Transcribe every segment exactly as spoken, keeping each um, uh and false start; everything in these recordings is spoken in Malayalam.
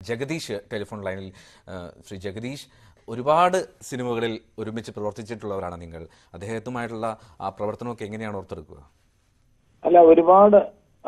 ജഗദീഷ് ടെലിഫോൺ ലൈനിൽ. ശ്രീ ജഗദീഷ്, ഒരുപാട് സിനിമകളിൽ ഒരുമിച്ച് പ്രവർത്തിച്ചിട്ടുള്ളവരാണ് നിങ്ങൾ. അദ്ദേഹത്തുമായിട്ടുള്ള ആ പ്രവർത്തനമൊക്കെ എങ്ങനെയാണ് ഓർത്തെടുക്കുക? അല്ല, ഒരുപാട്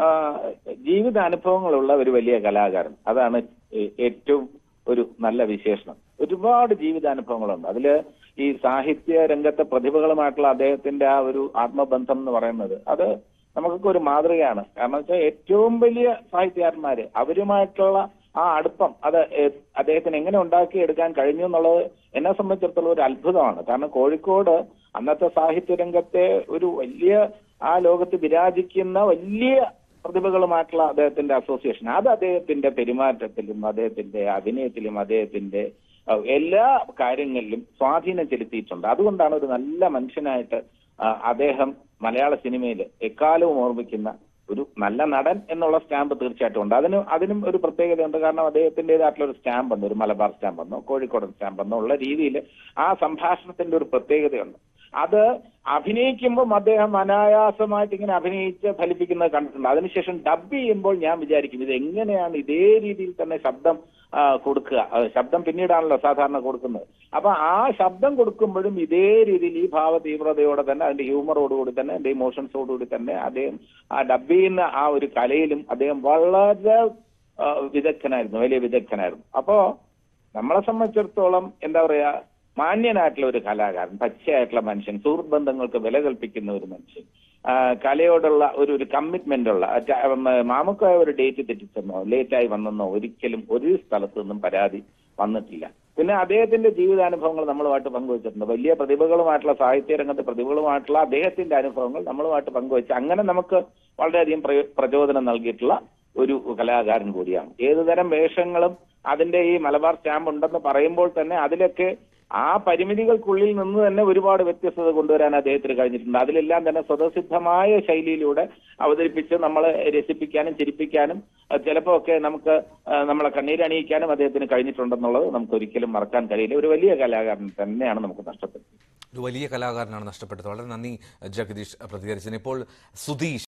ജീവിതാനുഭവങ്ങളുള്ള ഒരു വലിയ കലാകാരൻ, അതാണ് ഏറ്റവും ഒരു നല്ല വിശേഷണം. ഒരുപാട് ജീവിതാനുഭവങ്ങളുണ്ട്. അതില് ഈ സാഹിത്യ രംഗത്തെ പ്രതിഭകളുമായിട്ടുള്ള അദ്ദേഹത്തിന്റെ ആ ഒരു ആത്മബന്ധം എന്ന് പറയുന്നത് അത് നമുക്കൊക്കെ ഒരു മാതൃകയാണ്. കാരണം വെച്ചാൽ ഏറ്റവും വലിയ സാഹിത്യകാരന്മാര് അവരുമായിട്ടുള്ള ആ അടുപ്പം അത് അദ്ദേഹത്തിന് എങ്ങനെ ഉണ്ടാക്കിയെടുക്കാൻ കഴിഞ്ഞു എന്നുള്ളത് എന്നെ സംബന്ധിച്ചിടത്തോളം ഒരു അത്ഭുതമാണ്. കാരണം കോഴിക്കോട് അന്നത്തെ സാഹിത്യ രംഗത്തെ ഒരു വലിയ ആ ലോകത്ത് വിരാജിക്കുന്ന വലിയ പ്രതിഭകളുമായിട്ടുള്ള അദ്ദേഹത്തിന്റെ അസോസിയേഷൻ, അത് അദ്ദേഹത്തിന്റെ പെരുമാറ്റത്തിലും അദ്ദേഹത്തിന്റെ അഭിനയത്തിലും അദ്ദേഹത്തിന്റെ എല്ലാ കാര്യങ്ങളിലും സ്വാധീനം ചെലുത്തിയിട്ടുണ്ട്. അതുകൊണ്ടാണ് ഒരു നല്ല മനുഷ്യനായിട്ട് അദ്ദേഹം മലയാള സിനിമയിൽ എക്കാലവും ഓർമ്മിക്കുന്ന ഒരു നല്ല നടൻ എന്നുള്ള സ്റ്റാമ്പ് തീർച്ചയായിട്ടും ഉണ്ട്. അതിന് അതിനും ഒരു പ്രത്യേകതയുണ്ട്. കാരണം അദ്ദേഹത്തിൻ്റെതായിട്ടുള്ള ഒരു സ്റ്റാമ്പ് ഉണ്ട്, ഒരു മലബാർ സ്റ്റാമ്പ് എന്നോ കോഴിക്കോടൻ സ്റ്റാമ്പ് എന്നോ ഉള്ള രീതിയിൽ ആ സംഭാഷണത്തിന്റെ ഒരു പ്രത്യേകതയുണ്ട്. അത് അഭിനയിക്കുമ്പോൾ അദ്ദേഹം അനായാസമായിട്ട് ഇങ്ങനെ അഭിനയിച്ച് ഫലിപ്പിക്കുന്നത് കണ്ടിട്ടുണ്ട്. അതിനുശേഷം ഡബ് ചെയ്യുമ്പോൾ ഞാൻ വിചാരിക്കും ഇത് എങ്ങനെയാണ് ഇതേ രീതിയിൽ തന്നെ ശബ്ദം കൊടുക്കുക. ശബ്ദം പിന്നീടാണല്ലോ സാധാരണ കൊടുക്കുന്നത്. അപ്പൊ ആ ശബ്ദം കൊടുക്കുമ്പോഴും ഇതേ രീതിയിൽ ഈ ഭാവ തീവ്രതയോടെ തന്നെ അതിന്റെ ഹ്യൂമറോടുകൂടി തന്നെ അതിന്റെ ഇമോഷൻസോടുകൂടി തന്നെ അദ്ദേഹം ആ ഡബ് ചെയ്യുന്ന ആ ഒരു കലയിലും അദ്ദേഹം വളരെ വിദഗ്ധനായിരുന്നു, വലിയ വിദഗ്ധനായിരുന്നു. അപ്പോ നമ്മളെ സംബന്ധിച്ചിടത്തോളം എന്താ പറയാ, മാന്യനായിട്ടുള്ള ഒരു കലാകാരൻ, പച്ചയായിട്ടുള്ള മനുഷ്യൻ, സുഹൃത്ത് ബന്ധങ്ങൾക്ക് വില കൽപ്പിക്കുന്ന ഒരു മനുഷ്യൻ, കലയോടുള്ള ഒരു ഒരു കമ്മിറ്റ്മെന്റ് ഉള്ള. മാമുക്കായ ഒരു ഡേറ്റ് തെറ്റിച്ചെന്നോ ലേറ്റായി വന്നെന്നോ ഒരിക്കലും ഒരു സ്ഥലത്തു നിന്നും പരാതി വന്നിട്ടില്ല. പിന്നെ അദ്ദേഹത്തിന്റെ ജീവിതാനുഭവങ്ങൾ നമ്മളുമായിട്ട് പങ്കുവച്ചിട്ടുണ്ട്. വലിയ പ്രതിഭകളുമായിട്ടുള്ള സാഹിത്യ രംഗത്തെ പ്രതിഭകളുമായിട്ടുള്ള അദ്ദേഹത്തിന്റെ അനുഭവങ്ങൾ നമ്മളുമായിട്ട് പങ്കുവച്ച് അങ്ങനെ നമുക്ക് വളരെയധികം പ്രചോദനം നൽകിയിട്ടുള്ള ഒരു കലാകാരൻ കൂടിയാണ്. ഏതുതരം വേഷങ്ങളും അതിന്റെ ഈ മലബാർ സ്റ്റാമ്പ് ഉണ്ടെന്ന് പറയുമ്പോൾ തന്നെ അതിലൊക്കെ ആ പരിമിതികൾക്കുള്ളിൽ നിന്ന് തന്നെ ഒരുപാട് വ്യത്യസ്തത കൊണ്ടുവരാൻ അദ്ദേഹത്തിന് കഴിഞ്ഞിട്ടുണ്ട്. അതിലെല്ലാം തന്നെ സ്വതസിദ്ധമായ ശൈലിയിലൂടെ അവതരിപ്പിച്ച് നമ്മളെ രസിപ്പിക്കാനും ചിരിപ്പിക്കാനും ചിലപ്പോൾ ഒക്കെ നമുക്ക് നമ്മളെ കണ്ണീരണിയിക്കാനും അദ്ദേഹത്തിന് കഴിഞ്ഞിട്ടുണ്ടെന്നുള്ളത് നമുക്ക് ഒരിക്കലും മറക്കാൻ കഴിയില്ല. ഒരു വലിയ കലാകാരൻ തന്നെയാണ് നമുക്ക് നഷ്ടപ്പെട്ടത്. ഒരു വലിയ കലാകാരനാണ് നഷ്ടപ്പെട്ടത്. വളരെ നന്ദി ജഗദീഷ് പ്രതികരിച്ചതിന്. ഇപ്പോൾ സുധീഷ്